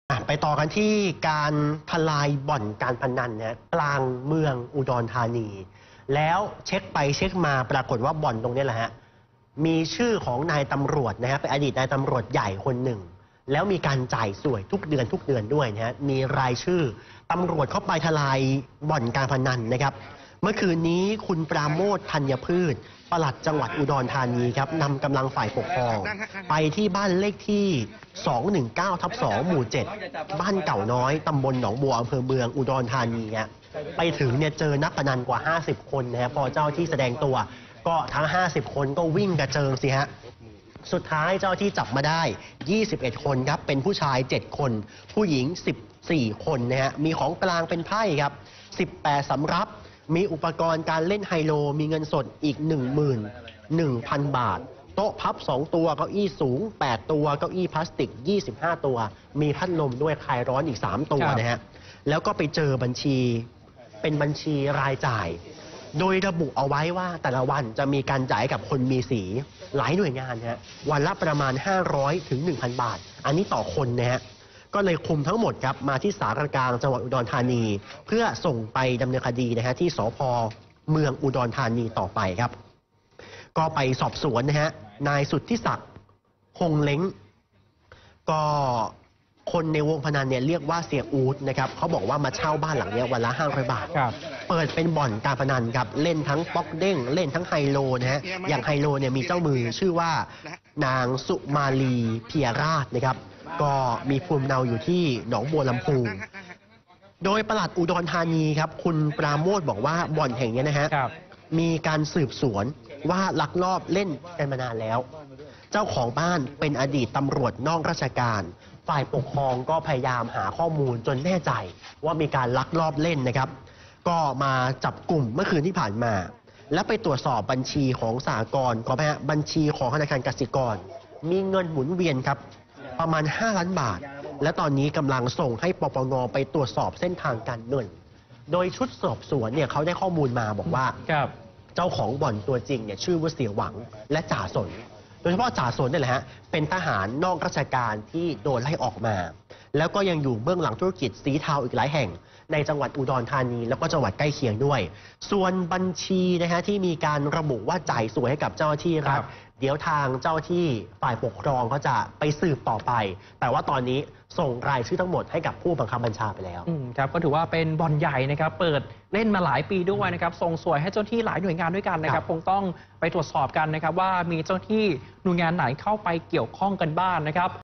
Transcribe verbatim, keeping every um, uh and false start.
อ่ะไปต่อกันที่การทลายบ่อนการพนันนะกลางเมืองอุดรธานี แล้วเช็คไปเช็คมาปรากฏว่าบ่อนตรงนี้แหละฮะมีชื่อของนายตำรวจนะฮะเป็นอดีตนายตำรวจใหญ่คนหนึ่งแล้วมีการจ่ายสวยทุกเดือนทุกเดือนด้วยนะฮะมีรายชื่อตำรวจเข้าไปทลายบ่อนการพนันนะครับเมื่อคืนนี้คุณปราโมทธัญพืชปลัดจังหวัดอุดรธานีครับนำกำลังฝ่ายปกครองไปที่บ้านเลขที่สองหนึ่งเก้าทับสองหมู่เจ็ดบ้านเก่าน้อยตำบลหนองบัวอำเภอเมืองอุดรธานีฮะไปถึงเนี่ยเจอนักพนันกว่าห้าสิบคนนะฮะพอเจ้าที่แสดงตัวก็ทั้งห้าสิบคนก็วิ่งกระเจิงสิฮะสุดท้ายเจ้าที่จับมาได้ยี่สิบเอ็ดคนครับเป็นผู้ชายเจ็ดคนผู้หญิงสิบสี่คนนะฮะมีของกลางเป็นไพ่ครับสิบแปดสำรับมีอุปกรณ์การเล่นไฮโลมีเงินสดอีก หนึ่งหมื่นหนึ่งพัน บาทโต๊ะพับสองตัวเก้าอี้สูงแปดตัวเก้าอี้พลาสติกยี่สิบห้าตัวมีพัดลมด้วยคลายร้อนอีกสามตัวนะฮะแล้วก็ไปเจอบัญชีเป็นบัญชีรายจ่ายโดยระบุเอาไว้ว่าแต่ละวันจะมีการจ่ายกับคนมีสีหลายหน่วยงานฮะวันละประมาณห้าร้อยถึง หนึ่งพัน บาทอันนี้ต่อคนนะฮะก็เลยคุมทั้งหมดครับมาที่ศาลกลางจังหวัดอุดรธานีเพื่อส่งไปดำเนินคดีนะฮะที่สภ.เมืองอุดรธานีต่อไปครับก็ไปสอบสวนนะฮะนายสุทธิศักดิ์คงเล้งก็คนในวงพนันเนี่ยเรียกว่าเสียอู๊ดนะครับเขาบอกว่ามาเช่าบ้านหลังนี้วันละห้าร้อยบาทเปิดเป็นบ่อนการพนันครับเล่นทั้งป๊อกเด้งเล่นทั้งไฮโลนะฮะอย่างไฮโลเนี่ยมีเจ้ามือชื่อว่านางสุมาลีเพียราชนะครับก็มีภูมิลำเนาอยู่ที่หนองบัวลำพูโดยปลัดอุดรธานีครับคุณปราโมทบอกว่าบ่อนแห่งนี้นะฮะมีการสืบสวนว่าลักลอบเล่นกันมานานแล้วเจ้าของบ้านเป็นอดีตตำรวจนอกราชการฝ่ายปกครองก็พยายามหาข้อมูลจนแน่ใจว่ามีการลักลอบเล่นนะครับก็มาจับกลุ่มเมื่อคืนที่ผ่านมาและไปตรวจสอบบัญชีของสหกรณ์ก็แพ้บัญชีของธนาคารกสิกรมีเงินหมุนเวียนครับประมาณห้าล้านบาทและตอนนี้กำลังส่งให้ปปงไปตรวจสอบเส้นทางการเงินโดยชุดสอบสวนเนี่ยเขาได้ข้อมูลมาบอกว่าเจ้าของบ่อนตัวจริงเนี่ยชื่อว่าเสียหวังและจ่าสนโดยเฉพาะจ่าสนนี่แหละฮะเป็นทหารนอกราชการที่โดนไล่ออกมาแล้วก็ยังอยู่เบื้องหลังธุรกิจสีเทาอีกหลายแห่งในจังหวัดอุดรธานีแล้วก็จังหวัดใกล้เคียงด้วยส่วนบัญชีนะฮะที่มีการระบุว่าจ่ายสวยให้กับเจ้าหน้าที่รัฐเดี๋ยวทางเจ้าที่ฝ่ายปกครองเขาจะไปสืบต่อไปแต่ว่าตอนนี้ส่งรายชื่อทั้งหมดให้กับผู้บังคับบัญชาไปแล้วครับก็ถือว่าเป็นบ่อนใหญ่นะครับเปิดเล่นมาหลายปีด้วยนะครับส่งสวยให้เจ้าที่หลายหน่วยงานด้วยกันนะครับคงต้องไปตรวจสอบกันนะครับว่ามีเจ้าที่หน่วยงานไหนเข้าไปเกี่ยวข้องกันบ้างนะครับ